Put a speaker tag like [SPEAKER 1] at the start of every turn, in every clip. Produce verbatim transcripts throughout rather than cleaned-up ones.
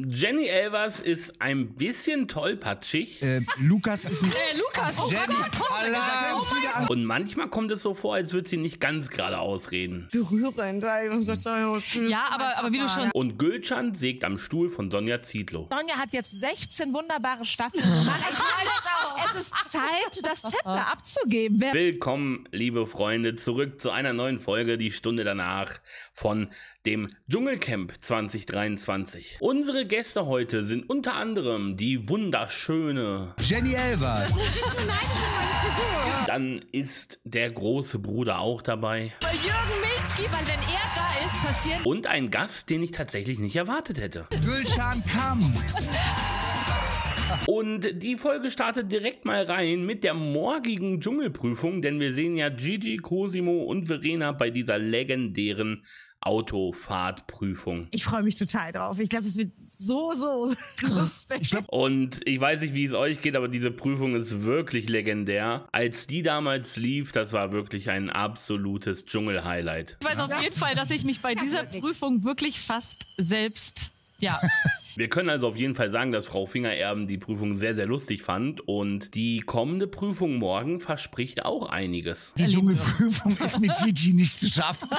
[SPEAKER 1] Jenny Elvers ist ein bisschen tollpatschig.
[SPEAKER 2] Äh, Lukas ist ein...
[SPEAKER 3] Äh, Lukas, oh
[SPEAKER 2] Jenny,
[SPEAKER 3] Gott,
[SPEAKER 2] allein
[SPEAKER 3] oh
[SPEAKER 2] wieder an.
[SPEAKER 1] Und manchmal kommt es so vor, als würde sie nicht ganz gerade ausreden.
[SPEAKER 4] Berührend.
[SPEAKER 3] Ja, aber, aber wie du schon...
[SPEAKER 1] Und Gülcan sägt am Stuhl von Sonja Zietlow.
[SPEAKER 3] Sonja hat jetzt sechzehn wunderbare Staffeln. Mann, ich meine, es ist Zeit, das Zepter abzugeben. Wer
[SPEAKER 1] Willkommen, liebe Freunde, zurück zu einer neuen Folge, die Stunde danach von dem Dschungelcamp zwanzig dreiundzwanzig. Unsere Gäste heute sind unter anderem die wunderschöne
[SPEAKER 2] Jenny Elvers.
[SPEAKER 1] Dann ist der große Bruder auch dabei.
[SPEAKER 3] Bei Jürgen Milski, weil wenn er da ist, passiert...
[SPEAKER 1] Und ein Gast, den ich tatsächlich nicht erwartet hätte.
[SPEAKER 2] Gülcan Kams.
[SPEAKER 1] Und die Folge startet direkt mal rein mit der morgigen Dschungelprüfung, denn wir sehen ja Gigi, Cosimo und Verena bei dieser legendären Autofahrtprüfung.
[SPEAKER 4] Ich freue mich total drauf. Ich glaube, das wird so, so lustig.
[SPEAKER 1] Und ich weiß nicht, wie es euch geht, aber diese Prüfung ist wirklich legendär. Als die damals lief, das war wirklich ein absolutes Dschungel-Highlight.
[SPEAKER 3] Ich weiß auf jeden Fall, dass ich mich bei dieser Prüfung wirklich fast selbst... Ja.
[SPEAKER 1] Wir können also auf jeden Fall sagen, dass Frau Fingererben die Prüfung sehr, sehr lustig fand. Und die kommende Prüfung morgen verspricht auch einiges.
[SPEAKER 2] Die Dschungelprüfung ist mit Gigi nicht zu schaffen.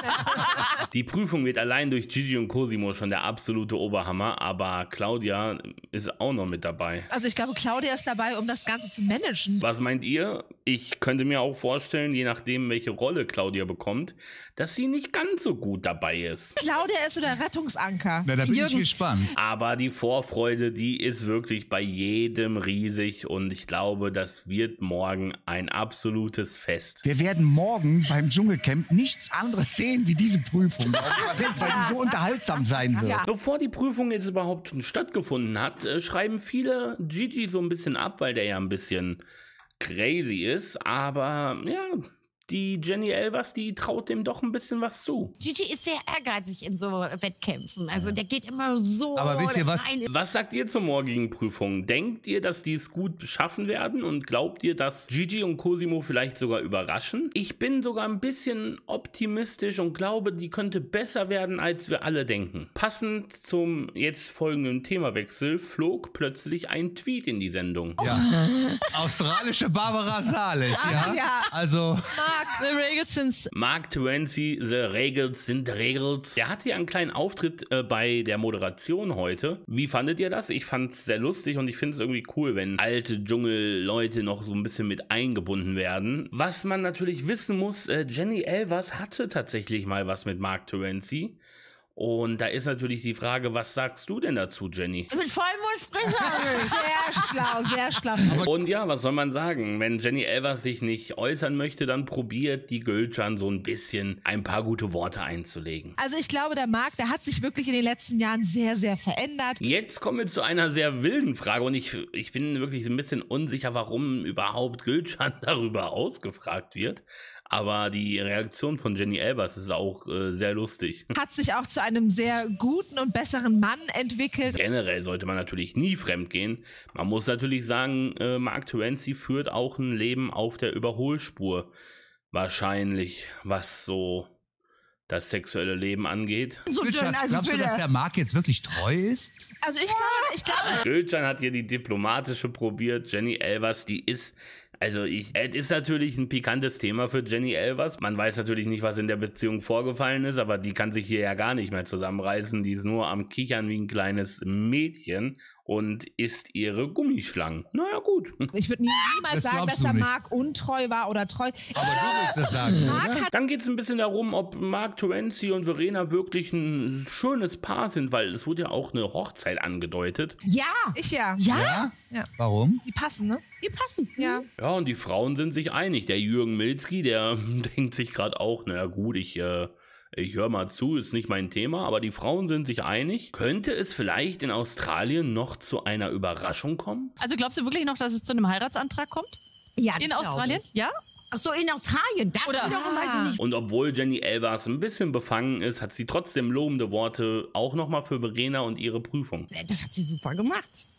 [SPEAKER 1] Die Prüfung wird allein durch Gigi und Cosimo schon der absolute Oberhammer. Aber Claudia ist auch noch mit dabei.
[SPEAKER 3] Also ich glaube, Claudia ist dabei, um das Ganze zu managen.
[SPEAKER 1] Was meint ihr? Ich könnte mir auch vorstellen, je nachdem, welche Rolle Claudia bekommt, dass sie nicht ganz so gut dabei ist.
[SPEAKER 3] Claudia ist so der Rettungsanker.
[SPEAKER 2] Na, da bin
[SPEAKER 3] Jürgen.
[SPEAKER 2] ich gespannt.
[SPEAKER 1] Aber die Vorfreude, die ist wirklich bei jedem riesig und ich glaube, das wird morgen ein absolutes Fest.
[SPEAKER 2] Wir werden morgen beim Dschungelcamp nichts anderes sehen wie diese Prüfung, weil die so unterhaltsam sein wird.
[SPEAKER 3] Ja.
[SPEAKER 1] Bevor die Prüfung jetzt überhaupt schon stattgefunden hat, äh, schreiben viele Gigi so ein bisschen ab, weil der ja ein bisschen crazy ist, aber ja... Die Jenny Elvers, die traut dem doch ein bisschen was zu.
[SPEAKER 4] Gigi ist sehr ehrgeizig in so Wettkämpfen. Also der geht immer so
[SPEAKER 2] Aber wisst ihr was?
[SPEAKER 4] rein.
[SPEAKER 1] Was sagt ihr zur morgigen Prüfung? Denkt ihr, dass die es gut schaffen werden? Und glaubt ihr, dass Gigi und Cosimo vielleicht sogar überraschen? Ich bin sogar ein bisschen optimistisch und glaube, die könnte besser werden, als wir alle denken. Passend zum jetzt folgenden Themawechsel flog plötzlich ein Tweet in die Sendung.
[SPEAKER 2] Ja. Australische Barbara Salisch, ja?
[SPEAKER 3] Ja.
[SPEAKER 2] Also...
[SPEAKER 3] Mark, the Regals sind...
[SPEAKER 1] Mark Terenzi, The Regals sind Regals. Der hatte ja einen kleinen Auftritt äh, bei der Moderation heute. Wie fandet ihr das? Ich fand es sehr lustig und ich finde es irgendwie cool, wenn alte Dschungelleute noch so ein bisschen mit eingebunden werden. Was man natürlich wissen muss, äh, Jenny Elvers hatte tatsächlich mal was mit Mark Terenzi. Und da ist natürlich die Frage, was sagst du denn dazu, Jenny?
[SPEAKER 4] Mit Vollmondsprecher.
[SPEAKER 3] Sehr schlau, sehr schlau.
[SPEAKER 1] Und ja, was soll man sagen? Wenn Jenny Elvers sich nicht äußern möchte, dann probiert die Gülcan so ein bisschen ein paar gute Worte einzulegen.
[SPEAKER 3] Also ich glaube, der Marc, der hat sich wirklich in den letzten Jahren sehr, sehr verändert.
[SPEAKER 1] Jetzt kommen wir zu einer sehr wilden Frage und ich, ich bin wirklich so ein bisschen unsicher, warum überhaupt Gülcan darüber ausgefragt wird. Aber die Reaktion von Jenny Elvers ist auch äh, sehr lustig.
[SPEAKER 3] Hat sich auch zu einem sehr guten und besseren Mann entwickelt.
[SPEAKER 1] Generell sollte man natürlich nie fremd gehen. Man muss natürlich sagen, äh, Mark Terenzi führt auch ein Leben auf der Überholspur. Wahrscheinlich, was so das sexuelle Leben angeht.
[SPEAKER 4] So dünn,
[SPEAKER 2] Gülcan,
[SPEAKER 4] also
[SPEAKER 2] glaubst du,
[SPEAKER 4] bitte.
[SPEAKER 2] dass der Marc jetzt wirklich treu ist?
[SPEAKER 3] Also ich glaube, ich glaube...
[SPEAKER 1] Gülcan hat hier die diplomatische probiert. Jenny Elvers, die ist... Also ich, es ist natürlich ein pikantes Thema für Jenny Elvers. Man weiß natürlich nicht, was in der Beziehung vorgefallen ist, aber die kann sich hier ja gar nicht mehr zusammenreißen. Die ist nur am Kichern wie ein kleines Mädchen und isst ihre Gummischlangen. Naja, gut.
[SPEAKER 3] Ich würde niemals
[SPEAKER 2] Das
[SPEAKER 3] sagen,
[SPEAKER 2] glaubst
[SPEAKER 3] dass
[SPEAKER 2] du
[SPEAKER 3] der
[SPEAKER 2] nicht.
[SPEAKER 3] Marc untreu war oder treu.
[SPEAKER 2] Aber du willst das sagen.
[SPEAKER 3] Marc hat
[SPEAKER 1] Dann geht es ein bisschen darum, ob Mark Terenzi und Verena wirklich ein schönes Paar sind, weil es wurde ja auch eine Hochzeit angedeutet.
[SPEAKER 4] Ja.
[SPEAKER 3] ich ja.
[SPEAKER 2] Ja?
[SPEAKER 3] Ja.
[SPEAKER 2] Warum?
[SPEAKER 3] Die passen, ne?
[SPEAKER 4] Die passen.
[SPEAKER 3] Ja.
[SPEAKER 1] Ja, und die Frauen sind sich einig. Der Jürgen Milski, der denkt sich gerade auch, na gut, ich, äh, ich höre mal zu, ist nicht mein Thema, aber die Frauen sind sich einig. Könnte es vielleicht in Australien noch zu einer Überraschung kommen?
[SPEAKER 3] Also glaubst du wirklich noch, dass es zu einem Heiratsantrag kommt?
[SPEAKER 4] Ja,
[SPEAKER 3] In
[SPEAKER 4] das glaub
[SPEAKER 3] Australien?
[SPEAKER 4] ich.
[SPEAKER 3] Ja?
[SPEAKER 4] Ach so, in Australien. Das
[SPEAKER 3] Oder-
[SPEAKER 4] wiederum weiß ich nicht.
[SPEAKER 1] Und obwohl Jenny Elvers ein bisschen befangen ist, hat sie trotzdem lobende Worte auch nochmal für Verena und ihre Prüfung.
[SPEAKER 4] Das hat sie super gemacht.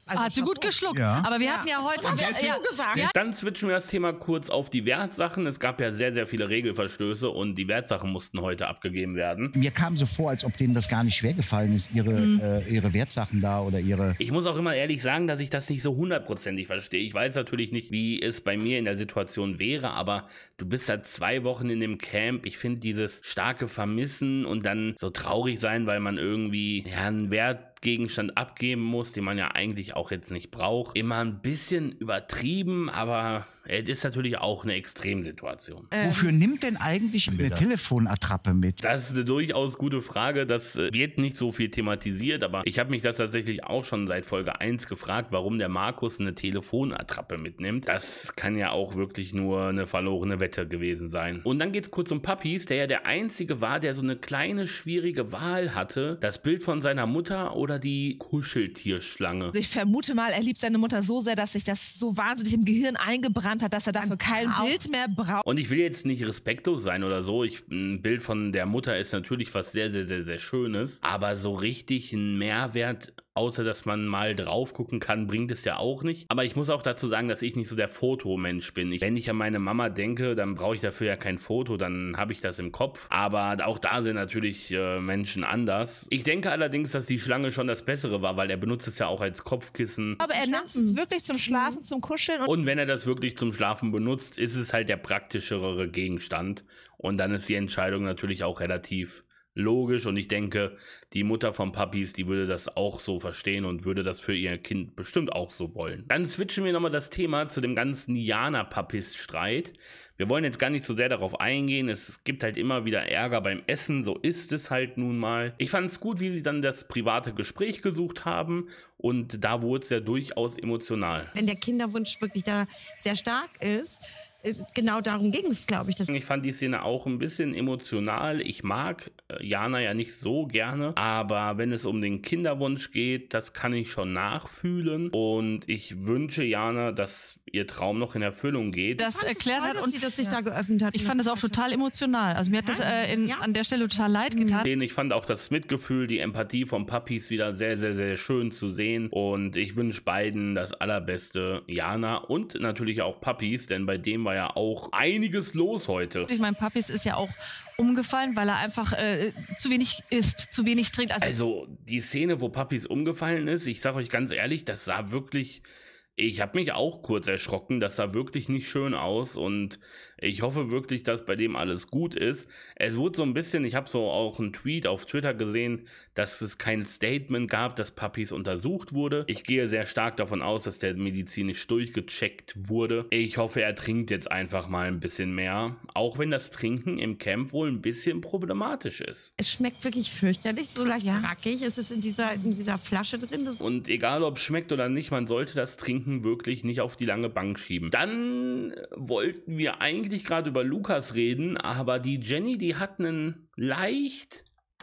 [SPEAKER 4] Also
[SPEAKER 5] Hat sie gut
[SPEAKER 4] Chapeau.
[SPEAKER 5] geschluckt.
[SPEAKER 2] Ja.
[SPEAKER 5] Aber wir
[SPEAKER 3] Ja.
[SPEAKER 5] hatten ja heute...
[SPEAKER 4] Was
[SPEAKER 5] wir,
[SPEAKER 4] hast du
[SPEAKER 5] ja,
[SPEAKER 4] gesagt?
[SPEAKER 5] ja,
[SPEAKER 1] Dann switchen wir das Thema kurz auf die Wertsachen. Es gab ja sehr, sehr viele Regelverstöße und die Wertsachen mussten heute abgegeben werden.
[SPEAKER 2] Mir kam so vor, als ob denen das gar nicht schwer gefallen ist, ihre,
[SPEAKER 5] Mhm.
[SPEAKER 2] äh, ihre Wertsachen da oder ihre...
[SPEAKER 1] Ich muss auch immer ehrlich sagen, dass ich das nicht so hundertprozentig verstehe. Ich weiß natürlich nicht, wie es bei mir in der Situation wäre, aber du bist seit zwei Wochen in dem Camp. Ich finde dieses starke Vermissen und dann so traurig sein, weil man irgendwie ja, einen Wertgegenstand abgeben muss, den man ja eigentlich auch jetzt nicht braucht. Immer ein bisschen übertrieben, aber es ist natürlich auch eine Extremsituation.
[SPEAKER 2] Wofür nimmt denn eigentlich eine Telefonattrappe mit?
[SPEAKER 1] Das ist eine durchaus gute Frage. Das äh, wird nicht so viel thematisiert, aber ich habe mich das tatsächlich auch schon seit Folge eins gefragt, warum der Markus eine Telefonattrappe mitnimmt. Das kann ja auch wirklich nur eine verlorene Wette gewesen sein. Und dann geht es kurz um Puppies, der ja der Einzige war, der so eine kleine, schwierige Wahl hatte. Das Bild von seiner Mutter oder die Kuscheltierschlange.
[SPEAKER 3] Ich vermute mal, er liebt seine Mutter so sehr, dass sich das so wahnsinnig im Gehirn eingebrannt hat, dass er dafür kein Bild mehr braucht.
[SPEAKER 1] Und ich will jetzt nicht respektlos sein oder so. Ich, ein Bild von der Mutter ist natürlich was sehr, sehr, sehr, sehr Schönes. Aber so richtig einen Mehrwert, außer dass man mal drauf gucken kann, bringt es ja auch nicht. Aber ich muss auch dazu sagen, dass ich nicht so der Fotomensch bin. Ich, wenn ich an meine Mama denke, dann brauche ich dafür ja kein Foto, dann habe ich das im Kopf. Aber auch da sind natürlich äh, Menschen anders. Ich denke allerdings, dass die Schlange schon das Bessere war, weil er benutzt es ja auch als Kopfkissen.
[SPEAKER 3] Aber er nimmt es wirklich zum Schlafen, zum Kuscheln. Und
[SPEAKER 1] Und wenn er das wirklich zum Schlafen benutzt, ist es halt der praktischere Gegenstand. Und dann ist die Entscheidung natürlich auch relativ logisch. Und ich denke, die Mutter von Puppies, die würde das auch so verstehen und würde das für ihr Kind bestimmt auch so wollen. Dann switchen wir nochmal das Thema zu dem ganzen Jana-Puppies-Streit. Wir wollen jetzt gar nicht so sehr darauf eingehen. Es gibt halt immer wieder Ärger beim Essen. So ist es halt nun mal. Ich fand es gut, wie sie dann das private Gespräch gesucht haben. Und da wurde es ja durchaus emotional.
[SPEAKER 4] Wenn der Kinderwunsch wirklich da sehr stark ist, äh, genau darum ging es, glaube ich. Das
[SPEAKER 1] Ich fand die Szene auch ein bisschen emotional. Ich mag äh, Jana ja nicht so gerne, aber wenn es um den Kinderwunsch geht, das kann ich schon nachfühlen. Und ich wünsche Jana, dass ihr Traum noch in Erfüllung geht.
[SPEAKER 5] das erklärt hat
[SPEAKER 4] dass
[SPEAKER 5] und
[SPEAKER 4] sie das sich da geöffnet hat.
[SPEAKER 5] ich fand das auch total emotional. Also mir hat das äh, in,
[SPEAKER 4] Ja.
[SPEAKER 5] an der Stelle total leid getan.
[SPEAKER 1] Ich fand auch das Mitgefühl, die Empathie von Puppies wieder sehr, sehr, sehr schön zu sehen. Und ich wünsche beiden das Allerbeste, Jana und natürlich auch Puppies, denn bei dem war ja auch einiges los heute.
[SPEAKER 5] Ich meine, Puppies ist ja auch umgefallen, weil er einfach äh, zu wenig isst, zu wenig trinkt. Also,
[SPEAKER 1] Also die Szene, wo Puppies umgefallen ist, ich sage euch ganz ehrlich, das sah wirklich... Ich habe mich auch kurz erschrocken, das sah wirklich nicht schön aus und ich hoffe wirklich, dass bei dem alles gut ist. Es wurde so ein bisschen, ich habe so auch einen Tweet auf Twitter gesehen, dass es kein Statement gab, dass Puppies untersucht wurde. Ich gehe sehr stark davon aus, dass der medizinisch durchgecheckt wurde. Ich hoffe, er trinkt jetzt einfach mal ein bisschen mehr, auch wenn das Trinken im Camp wohl ein bisschen problematisch ist.
[SPEAKER 4] Es schmeckt wirklich fürchterlich, so leicht brackig. Es ist in dieser, in dieser Flasche drin. Das
[SPEAKER 1] Und egal, ob es schmeckt oder nicht, man sollte das Trinken wirklich nicht auf die lange Bank schieben. Dann wollten wir eigentlich gerade über Lukas reden, aber die Jenny, die hat einen leicht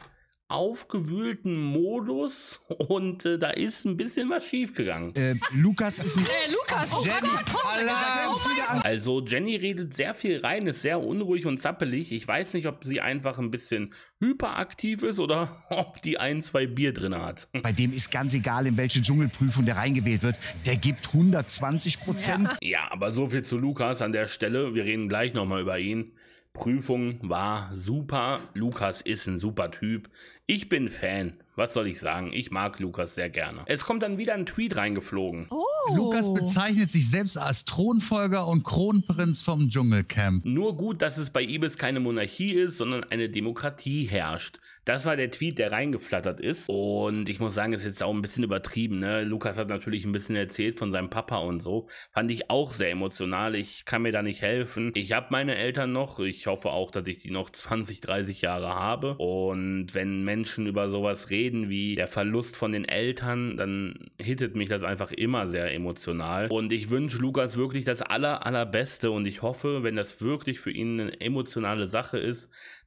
[SPEAKER 1] aufgewühlten Modus und äh, da ist ein bisschen was schiefgegangen.
[SPEAKER 2] Äh, Lukas ist ein...
[SPEAKER 5] äh, Lukas, oh
[SPEAKER 2] Jenny,
[SPEAKER 5] Gott,
[SPEAKER 2] allein wieder an-
[SPEAKER 1] Also Jenny redet sehr viel rein, ist sehr unruhig und zappelig. Ich weiß nicht, ob sie einfach ein bisschen hyperaktiv ist oder ob die ein, zwei Bier drin hat.
[SPEAKER 2] Bei dem ist ganz egal, in welche Dschungelprüfung der reingewählt wird. Der gibt hundertzwanzig Prozent.
[SPEAKER 1] Ja, aber so viel zu Lukas an der Stelle. Wir reden gleich nochmal über ihn. Prüfung war super. Lukas ist ein super Typ. Ich bin Fan. Was soll ich sagen? Ich mag Lukas sehr gerne. Es kommt dann wieder ein Tweet reingeflogen.
[SPEAKER 3] oh.
[SPEAKER 6] Lukas bezeichnet sich selbst als Thronfolger und Kronprinz vom Dschungelcamp.
[SPEAKER 1] Nur gut, dass es bei Ibis keine Monarchie ist, sondern eine Demokratie herrscht. Das war der Tweet, der reingeflattert ist. Und ich muss sagen, ist jetzt auch ein bisschen übertrieben. Ne? Lukas hat natürlich ein bisschen erzählt von seinem Papa und so. Fand ich auch sehr emotional. Ich kann mir da nicht helfen. Ich habe meine Eltern noch. Ich hoffe auch, dass ich die noch zwanzig, dreißig Jahre habe. Und wenn Menschen über sowas reden wie der Verlust von den Eltern, dann hittet mich das einfach immer sehr emotional. Und ich wünsche Lukas wirklich das aller, allerbeste. Und ich hoffe, wenn das wirklich für ihn eine emotionale Sache ist,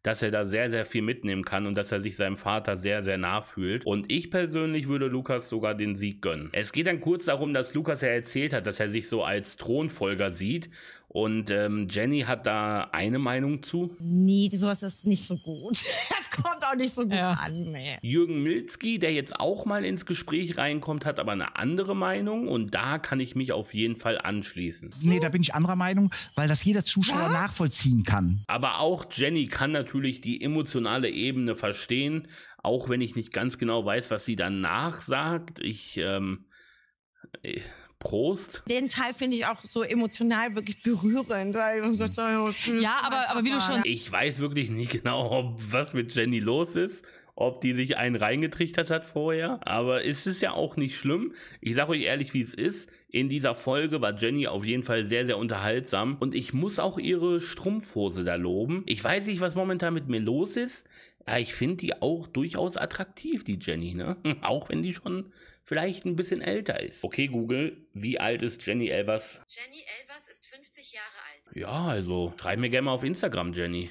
[SPEAKER 1] dass er da sehr, sehr viel mitnehmen kann und dass er sich seinem Vater sehr, sehr nah fühlt. Und ich persönlich würde Lukas sogar den Sieg gönnen. Es geht dann kurz darum, dass Lukas ja erzählt hat, dass er sich so als Thronfolger sieht. Und ähm, Jenny hat da eine Meinung zu.
[SPEAKER 4] Nee, sowas ist nicht so gut. Das kommt auch nicht so gut
[SPEAKER 5] Ja.
[SPEAKER 4] an. Nee.
[SPEAKER 1] Jürgen Milzki, der jetzt auch mal ins Gespräch reinkommt, hat aber eine andere Meinung. Und da kann ich mich auf jeden Fall anschließen.
[SPEAKER 2] Nee, da bin ich anderer Meinung, weil das jeder Zuschauer
[SPEAKER 4] Was?
[SPEAKER 2] nachvollziehen kann.
[SPEAKER 1] Aber auch Jenny kann natürlich die emotionale Ebene verstehen, auch wenn ich nicht ganz genau weiß, was sie danach sagt. Ich, ähm, äh, Prost.
[SPEAKER 4] Den Teil finde ich auch so emotional wirklich berührend.
[SPEAKER 5] Ja, aber, aber wie du schon
[SPEAKER 1] Ich weiß wirklich nicht genau, ob, was mit Jenny los ist, ob die sich einen reingetrichtert hat vorher. Aber es ist ja auch nicht schlimm. Ich sage euch ehrlich, wie es ist. In dieser Folge war Jenny auf jeden Fall sehr, sehr unterhaltsam. Und ich muss auch ihre Strumpfhose da loben. Ich weiß nicht, was momentan mit mir los ist. Ja, ich finde die auch durchaus attraktiv, die Jenny, ne? Auch wenn die schon vielleicht ein bisschen älter ist. Okay, Google, wie alt ist Jenny Elvers?
[SPEAKER 7] Jenny Elvers ist fünfzig Jahre alt.
[SPEAKER 1] Ja, also, schreib mir gerne mal auf Instagram, Jenny.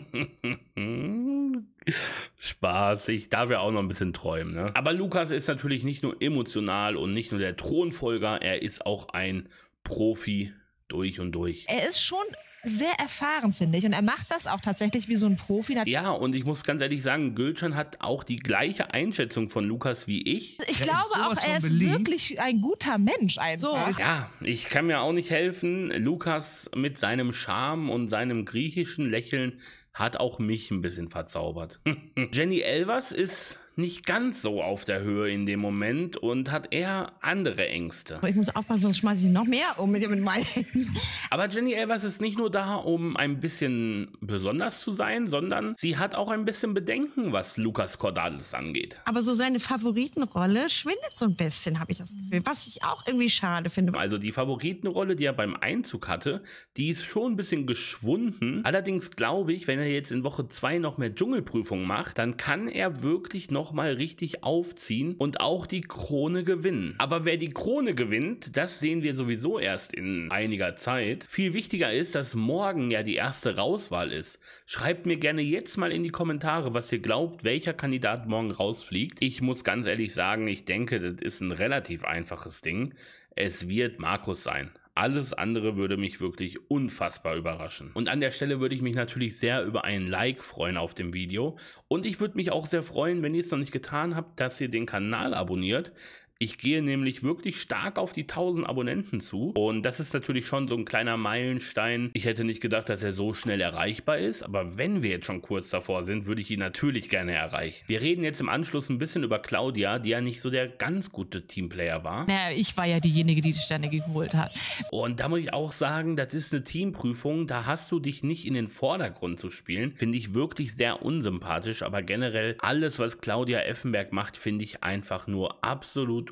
[SPEAKER 1] Spaß, ich darf ja auch noch ein bisschen träumen, ne? Aber Lukas ist natürlich nicht nur emotional und nicht nur der Thronfolger, er ist auch ein Profi durch und durch.
[SPEAKER 3] Er ist schon sehr erfahren, finde ich. Und er macht das auch tatsächlich wie so ein Profi.
[SPEAKER 1] Ja, und ich muss ganz ehrlich sagen, Gülcan hat auch die gleiche Einschätzung von Lukas wie ich.
[SPEAKER 3] Ich
[SPEAKER 2] Der
[SPEAKER 3] glaube
[SPEAKER 2] ist sowas
[SPEAKER 3] auch, er
[SPEAKER 2] von
[SPEAKER 3] ist
[SPEAKER 2] beliebt.
[SPEAKER 3] wirklich ein guter Mensch einfach.
[SPEAKER 1] Ja, ich kann mir auch nicht helfen. Lukas mit seinem Charme und seinem griechischen Lächeln hat auch mich ein bisschen verzaubert. Jenny Elvers ist nicht ganz so auf der Höhe in dem Moment und hat eher andere Ängste.
[SPEAKER 4] Ich muss aufpassen, sonst schmeiße ich noch mehr um mit, mit meinen Händen.
[SPEAKER 1] Aber Jenny Elvers ist nicht nur da, um ein bisschen besonders zu sein, sondern sie hat auch ein bisschen Bedenken, was Lukas Cordalis angeht.
[SPEAKER 4] Aber so seine Favoritenrolle schwindet so ein bisschen, habe ich das Gefühl. Was ich auch irgendwie schade finde.
[SPEAKER 1] Also die Favoritenrolle, die er beim Einzug hatte, die ist schon ein bisschen geschwunden. Allerdings glaube ich, wenn er jetzt in Woche zwei noch mehr Dschungelprüfungen macht, dann kann er wirklich noch mal richtig aufziehen und auch die Krone gewinnen. Aber wer die Krone gewinnt, das sehen wir sowieso erst in einiger Zeit. Viel wichtiger ist, dass morgen ja die erste Rauswahl ist. Schreibt mir gerne jetzt mal in die Kommentare, was ihr glaubt, welcher Kandidat morgen rausfliegt. Ich muss ganz ehrlich sagen, ich denke, das ist ein relativ einfaches Ding. Es wird Markus sein. Alles andere würde mich wirklich unfassbar überraschen. Und an der Stelle würde ich mich natürlich sehr über ein Like freuen auf dem Video. Und ich würde mich auch sehr freuen, wenn ihr es noch nicht getan habt, dass ihr den Kanal abonniert. Ich gehe nämlich wirklich stark auf die tausend Abonnenten zu. Und das ist natürlich schon so ein kleiner Meilenstein. Ich hätte nicht gedacht, dass er so schnell erreichbar ist. Aber wenn wir jetzt schon kurz davor sind, würde ich ihn natürlich gerne erreichen. Wir reden jetzt im Anschluss ein bisschen über Claudia, die ja nicht so der ganz gute Teamplayer war.
[SPEAKER 5] Naja, ich war ja diejenige, die die Sterne geholt hat.
[SPEAKER 1] Und da muss ich auch sagen, das ist eine Teamprüfung, da hast du dich nicht in den Vordergrund zu spielen. Finde ich wirklich sehr unsympathisch, aber generell alles, was Claudia Effenberg macht, finde ich einfach nur absolut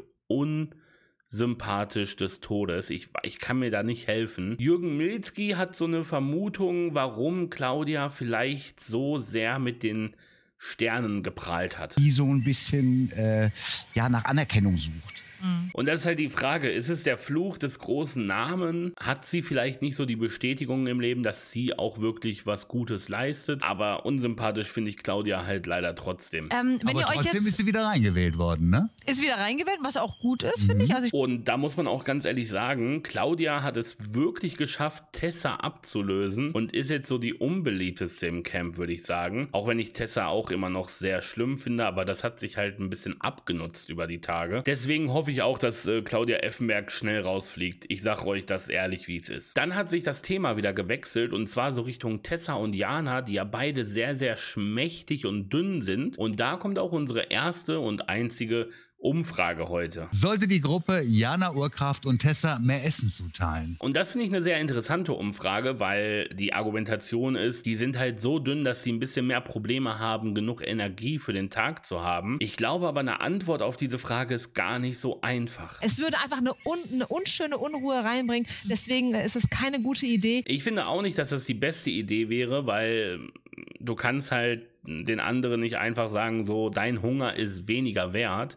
[SPEAKER 1] unsympathisch des Todes. Ich, ich kann mir da nicht helfen. Jürgen Milzki hat so eine Vermutung, warum Claudia vielleicht so sehr mit den Sternen geprahlt hat.
[SPEAKER 2] Die so ein bisschen äh, ja, nach Anerkennung sucht.
[SPEAKER 1] Und das ist halt die Frage, ist es der Fluch des großen Namen? Hat sie vielleicht nicht so die Bestätigung im Leben, dass sie auch wirklich was Gutes leistet? Aber unsympathisch finde ich Claudia halt leider trotzdem.
[SPEAKER 5] Ähm, wenn
[SPEAKER 6] Aber
[SPEAKER 5] ihr euch
[SPEAKER 6] trotzdem ist
[SPEAKER 5] jetzt
[SPEAKER 6] sie wieder reingewählt worden, ne?
[SPEAKER 5] ist wieder reingewählt, was auch gut ist, finde ich. Also ich
[SPEAKER 1] Und da muss man auch ganz ehrlich sagen, Claudia hat es wirklich geschafft, Tessa abzulösen und ist jetzt so die unbeliebteste im Camp, würde ich sagen. Auch wenn ich Tessa auch immer noch sehr schlimm finde, aber das hat sich halt ein bisschen abgenutzt über die Tage. Deswegen hoffe ich auch, dass äh, Claudia Effenberg schnell rausfliegt. Ich sage euch das ehrlich, wie es ist. Dann hat sich das Thema wieder gewechselt und zwar so Richtung Tessa und Jana, die ja beide sehr, sehr schmächtig und dünn sind. Und da kommt auch unsere erste und einzige Umfrage heute.
[SPEAKER 6] Sollte die Gruppe Jana Urkraft und Tessa mehr Essen zuteilen?
[SPEAKER 1] Und das finde ich eine sehr interessante Umfrage, weil die Argumentation ist, die sind halt so dünn, dass sie ein bisschen mehr Probleme haben, genug Energie für den Tag zu haben. Ich glaube aber, eine Antwort auf diese Frage ist gar nicht so einfach.
[SPEAKER 3] Es würde einfach eine, un eine unschöne Unruhe reinbringen. Deswegen ist es keine gute Idee.
[SPEAKER 1] Ich finde auch nicht, dass das die beste Idee wäre, weil du kannst halt den anderen nicht einfach sagen, so, dein Hunger ist weniger wert.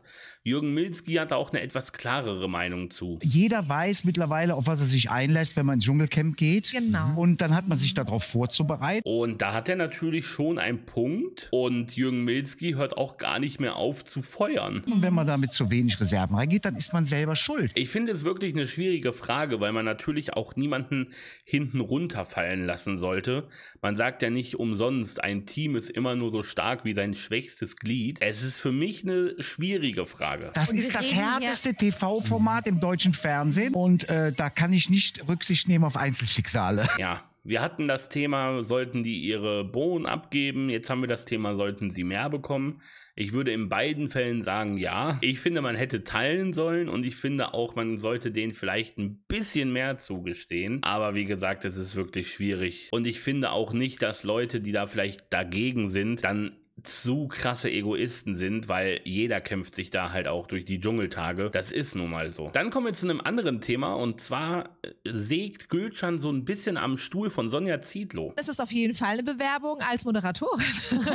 [SPEAKER 1] Jürgen Milzki hat da auch eine etwas klarere Meinung zu.
[SPEAKER 2] Jeder weiß mittlerweile, auf was er sich einlässt, wenn man ins Dschungelcamp geht.
[SPEAKER 4] Genau.
[SPEAKER 2] Und dann hat man sich darauf vorzubereiten.
[SPEAKER 1] Und da hat er natürlich schon einen Punkt. Und Jürgen Milzki hört auch gar nicht mehr auf zu feuern.
[SPEAKER 2] Und wenn man da mit zu wenig Reserven reingeht, dann ist man selber schuld.
[SPEAKER 1] Ich finde es wirklich eine schwierige Frage, weil man natürlich auch niemanden hinten runterfallen lassen sollte. Man sagt ja nicht umsonst, ein Team ist immer nur so stark wie sein schwächstes Glied. Es ist für mich eine schwierige Frage.
[SPEAKER 2] Das
[SPEAKER 4] Und wir
[SPEAKER 2] ist das
[SPEAKER 4] reden hier-
[SPEAKER 2] härteste T V-Format im deutschen Fernsehen. Und äh, da kann ich nicht Rücksicht nehmen auf Einzelschicksale.
[SPEAKER 1] Ja, wir hatten das Thema, sollten die ihre Bohnen abgeben. Jetzt haben wir das Thema, sollten sie mehr bekommen. Ich würde in beiden Fällen sagen, ja. Ich finde, man hätte teilen sollen und ich finde auch, man sollte denen vielleicht ein bisschen mehr zugestehen. Aber wie gesagt, es ist wirklich schwierig. Und ich finde auch nicht, dass Leute, die da vielleicht dagegen sind, dann zu krasse Egoisten sind, weil jeder kämpft sich da halt auch durch die Dschungeltage. Das ist nun mal so. Dann kommen wir zu einem anderen Thema und zwar sägt Gülcan so ein bisschen am Stuhl von Sonja Zietlow.
[SPEAKER 3] Das ist auf jeden Fall eine Bewerbung als Moderatorin.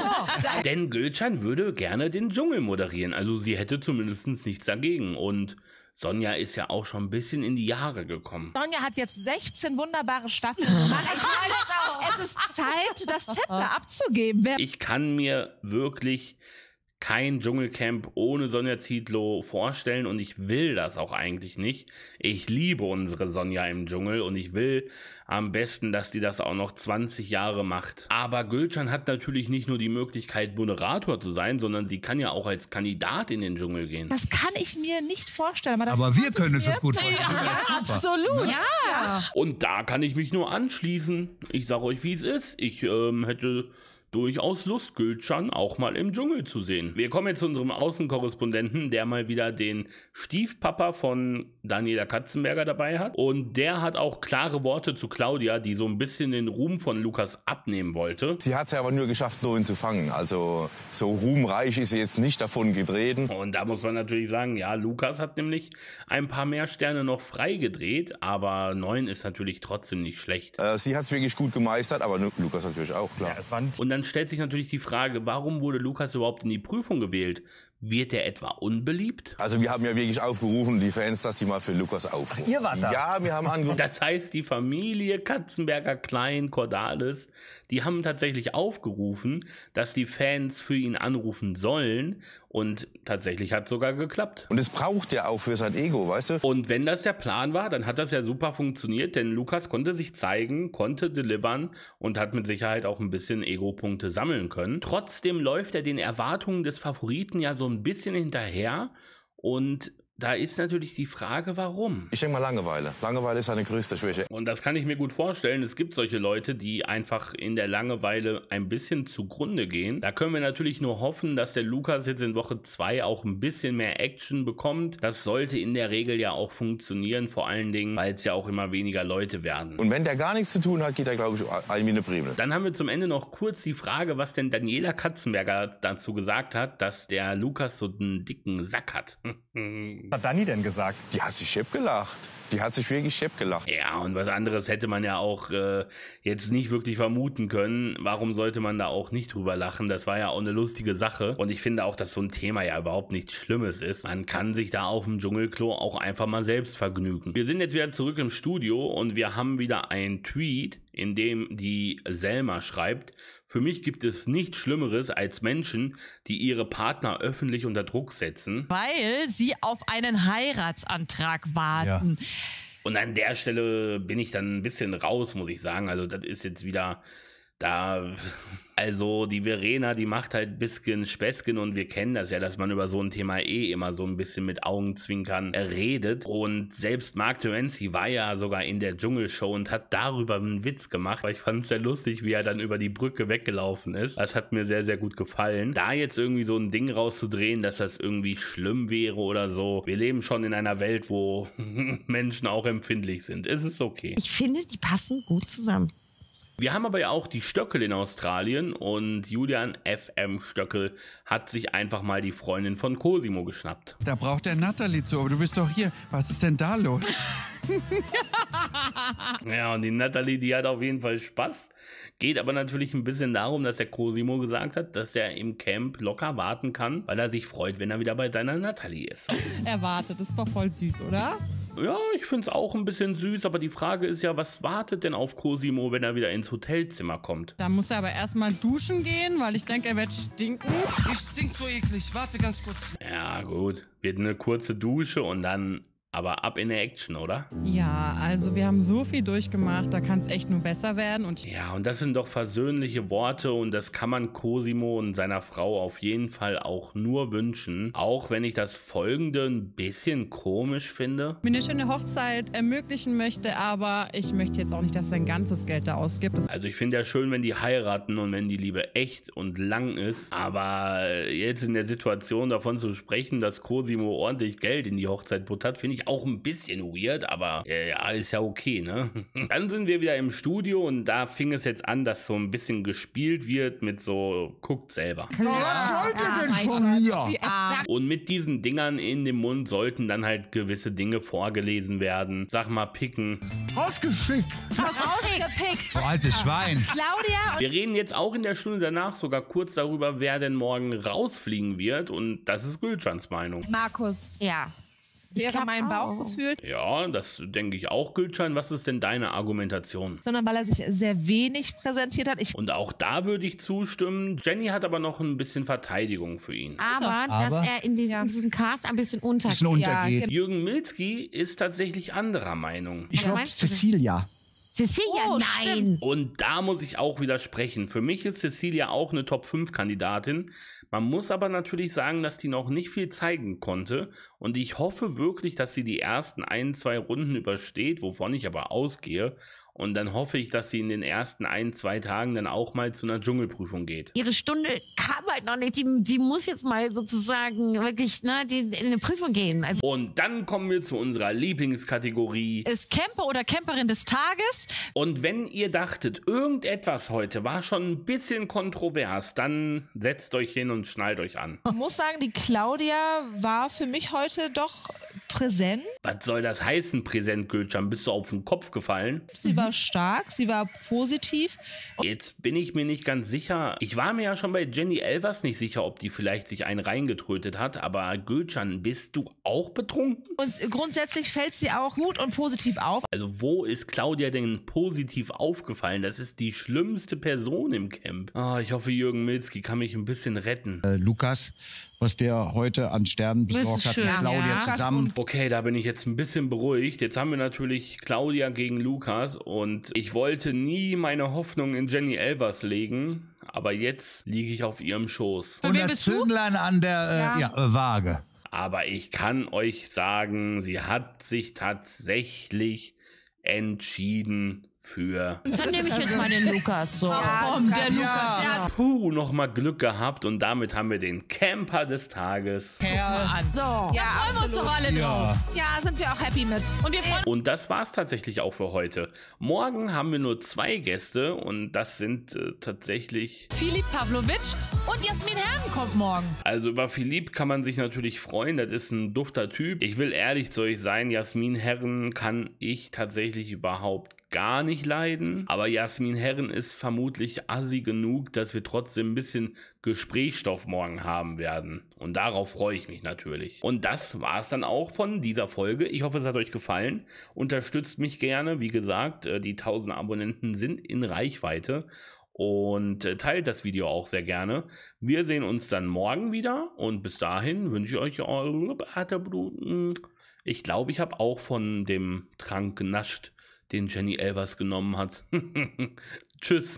[SPEAKER 1] Denn Gülcan würde gerne den Dschungel moderieren. Also sie hätte zumindest nichts dagegen. Und Sonja ist ja auch schon ein bisschen in die Jahre gekommen.
[SPEAKER 3] Sonja hat jetzt sechzehn wunderbare Staffeln gemacht. Ich meine, es ist Zeit, das Zepter abzugeben. Wer
[SPEAKER 1] Ich kann mir wirklich kein Dschungelcamp ohne Sonja Zietlow vorstellen und ich will das auch eigentlich nicht. Ich liebe unsere Sonja im Dschungel und ich will am besten, dass die das auch noch zwanzig Jahre macht. Aber Gülcan hat natürlich nicht nur die Möglichkeit, Moderator zu sein, sondern sie kann ja auch als Kandidat in den Dschungel gehen.
[SPEAKER 3] Das kann ich mir nicht vorstellen. Aber, das
[SPEAKER 6] Aber wir
[SPEAKER 3] könnte
[SPEAKER 6] können
[SPEAKER 3] ich
[SPEAKER 6] uns
[SPEAKER 3] mir-
[SPEAKER 6] das gut vorstellen.
[SPEAKER 3] Ja, absolut. Ja.
[SPEAKER 1] Und da kann ich mich nur anschließen. Ich sage euch, wie es ist. Ich ähm, hätte durchaus Lust, Gülcan auch mal im Dschungel zu sehen. Wir kommen jetzt zu unserem Außenkorrespondenten, der mal wieder den Stiefpapa von Daniela Katzenberger dabei hat. Und der hat auch klare Worte zu Claudia, die so ein bisschen den Ruhm von Lukas abnehmen wollte.
[SPEAKER 8] Sie hat es ja aber nur geschafft, neun zu fangen. Also so ruhmreich ist sie jetzt nicht davon getreten.
[SPEAKER 1] Und da muss man natürlich sagen, ja, Lukas hat nämlich ein paar mehr Sterne noch freigedreht, aber neun ist natürlich trotzdem nicht schlecht.
[SPEAKER 8] Äh, sie hat es wirklich gut gemeistert, aber nu- Lukas natürlich auch, klar.
[SPEAKER 1] Und dann stellt sich natürlich die Frage, warum wurde Lukas überhaupt in die Prüfung gewählt? Wird er etwa unbeliebt?
[SPEAKER 8] Also wir haben ja wirklich aufgerufen, die Fans, dass die mal für Lukas aufrufen.
[SPEAKER 9] ihr wart das?
[SPEAKER 8] Ja, wir haben angerufen.
[SPEAKER 1] Das heißt, die Familie Katzenberger, Klein, Cordalis, die haben tatsächlich aufgerufen, dass die Fans für ihn anrufen sollen. Und tatsächlich hat es sogar geklappt.
[SPEAKER 8] Und es braucht er auch für sein Ego, weißt du?
[SPEAKER 1] Und wenn das der Plan war, dann hat das ja super funktioniert, denn Lukas konnte sich zeigen, konnte delivern und hat mit Sicherheit auch ein bisschen Ego-Punkte sammeln können. Trotzdem läuft er den Erwartungen des Favoriten ja so ein bisschen hinterher und da ist natürlich die Frage, warum.
[SPEAKER 8] Ich denke mal Langeweile. Langeweile ist seine größte Schwäche.
[SPEAKER 1] Und das kann ich mir gut vorstellen. Es gibt solche Leute, die einfach in der Langeweile ein bisschen zugrunde gehen. Da können wir natürlich nur hoffen, dass der Lukas jetzt in Woche zwei auch ein bisschen mehr Action bekommt. Das sollte in der Regel ja auch funktionieren, vor allen Dingen, weil es ja auch immer weniger Leute werden.
[SPEAKER 8] Und wenn der gar nichts zu tun hat, geht er, glaube ich, ein wie eine Primel.
[SPEAKER 1] Dann haben wir zum Ende noch kurz die Frage, was denn Daniela Katzenberger dazu gesagt hat, dass der Lukas so einen dicken Sack hat.
[SPEAKER 9] Was hat Dani denn gesagt?
[SPEAKER 8] Die hat sich schepp gelacht. Die hat sich wirklich schepp gelacht.
[SPEAKER 1] Ja, und was anderes hätte man ja auch äh, jetzt nicht wirklich vermuten können. Warum sollte man da auch nicht drüber lachen? Das war ja auch eine lustige Sache. Und ich finde auch, dass so ein Thema ja überhaupt nichts Schlimmes ist. Man kann sich da auf dem Dschungelklo auch einfach mal selbst vergnügen. Wir sind jetzt wieder zurück im Studio und wir haben wieder einen Tweet, in dem die Selma schreibt: Für mich gibt es nichts Schlimmeres als Menschen, die ihre Partner öffentlich unter Druck setzen.
[SPEAKER 5] Weil sie auf einen Heiratsantrag warten.
[SPEAKER 1] Und an der Stelle bin ich dann ein bisschen raus, muss ich sagen. Also das ist jetzt wieder da... Also die Verena, die macht halt bisschen Späßchen und wir kennen das ja, dass man über so ein Thema eh immer so ein bisschen mit Augenzwinkern redet. Und selbst Mark Terenzi war ja sogar in der Dschungelshow und hat darüber einen Witz gemacht. Ich fand es sehr lustig, wie er dann über die Brücke weggelaufen ist. Das hat mir sehr, sehr gut gefallen. Da jetzt irgendwie so ein Ding rauszudrehen, dass das irgendwie schlimm wäre oder so. Wir leben schon in einer Welt, wo Menschen auch empfindlich sind. Es ist okay.
[SPEAKER 4] Ich finde, die passen gut zusammen.
[SPEAKER 1] Wir haben aber ja auch die Stöckel in Australien und Julian F M Stöckel hat sich einfach mal die Freundin von Cosimo geschnappt.
[SPEAKER 6] Da braucht der Natalie zu, aber du bist doch hier. Was ist denn da los?
[SPEAKER 1] Ja, und die Natalie, die hat auf jeden Fall Spaß. Geht aber natürlich ein bisschen darum, dass der Cosimo gesagt hat, dass er im Camp locker warten kann, weil er sich freut, wenn er wieder bei deiner Natalie ist.
[SPEAKER 10] Er wartet, ist doch voll süß, oder?
[SPEAKER 1] Ja, ich finde es auch ein bisschen süß, aber die Frage ist ja, was wartet denn auf Cosimo, wenn er wieder ins Hotelzimmer kommt?
[SPEAKER 10] Da muss er aber erstmal duschen gehen, weil ich denke, er wird stinken.
[SPEAKER 11] Ich stink so eklig, warte ganz kurz.
[SPEAKER 1] Ja, gut. Wird eine kurze Dusche und dann aber ab in der Action, oder?
[SPEAKER 10] Ja, also wir haben so viel durchgemacht, da kann es echt nur besser werden. Und
[SPEAKER 1] ja, und das sind doch versöhnliche Worte und das kann man Cosimo und seiner Frau auf jeden Fall auch nur wünschen. Auch wenn ich das Folgende ein bisschen komisch finde.
[SPEAKER 10] mir eine schöne Hochzeit ermöglichen möchte, aber ich möchte jetzt auch nicht, dass er sein ganzes Geld da ausgibt. Das
[SPEAKER 1] Also ich finde ja schön, wenn die heiraten und wenn die Liebe echt und lang ist. Aber jetzt in der Situation davon zu sprechen, dass Cosimo ordentlich Geld in die Hochzeit buttert, finde ich auch ein bisschen weird, aber äh, ja, ist ja okay, ne? Dann sind wir wieder im Studio und da fing es jetzt an, dass so ein bisschen gespielt wird mit so, guckt selber.
[SPEAKER 2] Was wollt ihr denn von mir?
[SPEAKER 1] Und mit diesen Dingern in dem Mund sollten dann halt gewisse Dinge vorgelesen werden. Sag mal, picken.
[SPEAKER 2] Rausgefickt.
[SPEAKER 3] Rausgepickt.
[SPEAKER 6] So altes Schwein.
[SPEAKER 3] Claudia
[SPEAKER 1] Wir reden jetzt auch in der Stunde danach sogar kurz darüber, wer denn morgen rausfliegen wird und das ist Gülschans Meinung.
[SPEAKER 3] und Markus.
[SPEAKER 4] Ja. Ich
[SPEAKER 3] Wäre
[SPEAKER 4] glaub
[SPEAKER 3] mein
[SPEAKER 4] auch.
[SPEAKER 3] Bauchgefühl.
[SPEAKER 1] Ja, das denke ich auch, Gülcan. Was ist denn deine Argumentation?
[SPEAKER 3] Sondern weil er sich sehr wenig präsentiert hat. Ich
[SPEAKER 1] Und auch da würde ich zustimmen. Jenny hat aber noch ein bisschen Verteidigung für ihn.
[SPEAKER 4] Aber,
[SPEAKER 6] Aber-
[SPEAKER 4] dass er in diesem,
[SPEAKER 3] Ja.
[SPEAKER 4] diesem Cast ein bisschen untergeht.
[SPEAKER 2] Bisschen untergeht.
[SPEAKER 3] Ja,
[SPEAKER 1] Jürgen Milzki ist tatsächlich anderer Meinung.
[SPEAKER 2] Ich
[SPEAKER 4] Ja,
[SPEAKER 2] glaube,
[SPEAKER 4] meinst du das?
[SPEAKER 2] Cecilia.
[SPEAKER 4] Cecilia,
[SPEAKER 3] Oh,
[SPEAKER 4] nein.
[SPEAKER 1] Und da muss ich auch widersprechen. Für mich ist Cecilia auch eine Top fünf Kandidatin. Man muss aber natürlich sagen, dass die noch nicht viel zeigen konnte. Und ich hoffe wirklich, dass sie die ersten ein, zwei Runden übersteht, wovon ich aber ausgehe. Und dann hoffe ich, dass sie in den ersten ein, zwei Tagen dann auch mal zu einer Dschungelprüfung geht.
[SPEAKER 4] Ihre Stunde kam halt noch nicht. Die, die muss jetzt mal sozusagen wirklich ne, die, in eine Prüfung gehen. Also,
[SPEAKER 1] Und dann kommen wir zu unserer Lieblingskategorie.
[SPEAKER 5] Ist Camper oder Camperin des Tages?
[SPEAKER 1] Und wenn ihr dachtet, irgendetwas heute war schon ein bisschen kontrovers, dann setzt euch hin und schnallt euch an.
[SPEAKER 3] muss sagen, die Claudia war für mich heute doch präsent.
[SPEAKER 1] Was soll das heißen, Präsent Gülcan? Bist du auf den Kopf gefallen?
[SPEAKER 3] Sie war stark, sie war positiv.
[SPEAKER 1] Jetzt bin ich mir nicht ganz sicher. Ich war mir ja schon bei Jenny Elvers nicht sicher, ob die vielleicht sich einen reingetrötet hat. Aber Gülcan, bist du auch betrunken?
[SPEAKER 3] Und grundsätzlich fällt sie auch gut und positiv auf.
[SPEAKER 1] Also wo ist Claudia denn positiv aufgefallen? Das ist die schlimmste Person im Camp. Ah, ich hoffe, Jürgen Milzki kann mich ein bisschen retten.
[SPEAKER 2] Äh, Lukas, was der heute an Sternen besorgt hat mit
[SPEAKER 4] schön,
[SPEAKER 2] Claudia
[SPEAKER 3] ja.
[SPEAKER 2] zusammen.
[SPEAKER 1] Okay, da bin ich jetzt ein bisschen beruhigt. Jetzt haben wir natürlich Claudia gegen Lukas und ich wollte nie meine Hoffnung in Jenny Elvers legen, aber jetzt liege ich auf ihrem Schoß.
[SPEAKER 6] Und
[SPEAKER 5] wem
[SPEAKER 6] das
[SPEAKER 5] bist du?
[SPEAKER 6] Zünglein an der äh, ja. äh, Waage.
[SPEAKER 1] Aber ich kann euch sagen, sie hat sich tatsächlich entschieden für...
[SPEAKER 4] dann nehme ich jetzt mal den Lukas. So.
[SPEAKER 5] Komm, der Lukas.
[SPEAKER 6] Ja,
[SPEAKER 1] Puh, nochmal Glück gehabt und damit haben wir den Camper des Tages.
[SPEAKER 4] So.
[SPEAKER 3] Ja,
[SPEAKER 5] Freuen wir uns doch alle
[SPEAKER 6] ja.
[SPEAKER 5] drauf.
[SPEAKER 3] Ja, sind wir auch happy mit.
[SPEAKER 5] Und wir freuen
[SPEAKER 1] Und das war's tatsächlich auch für heute. Morgen haben wir nur zwei Gäste und das sind äh, tatsächlich...
[SPEAKER 5] uns. Filip Pavlovic und Jasmin Herren kommt morgen.
[SPEAKER 1] Also über Philipp kann man sich natürlich freuen, das ist ein dufter Typ. Ich will ehrlich zu euch sein, Jasmin Herren kann ich tatsächlich überhaupt gar nicht leiden. Aber Jasmin Herren ist vermutlich assi genug, dass wir trotzdem ein bisschen Gesprächsstoff morgen haben werden. Und darauf freue ich mich natürlich. Und das war es dann auch von dieser Folge. Ich hoffe, es hat euch gefallen. Unterstützt mich gerne. Wie gesagt, äh, die tausend Abonnenten sind in Reichweite. Und äh, teilt das Video auch sehr gerne. Wir sehen uns dann morgen wieder. Und bis dahin wünsche ich euch eure Bluten. Ich glaube, ich habe auch von dem Trank genascht, den Jenny Elvers genommen hat. Tschüss.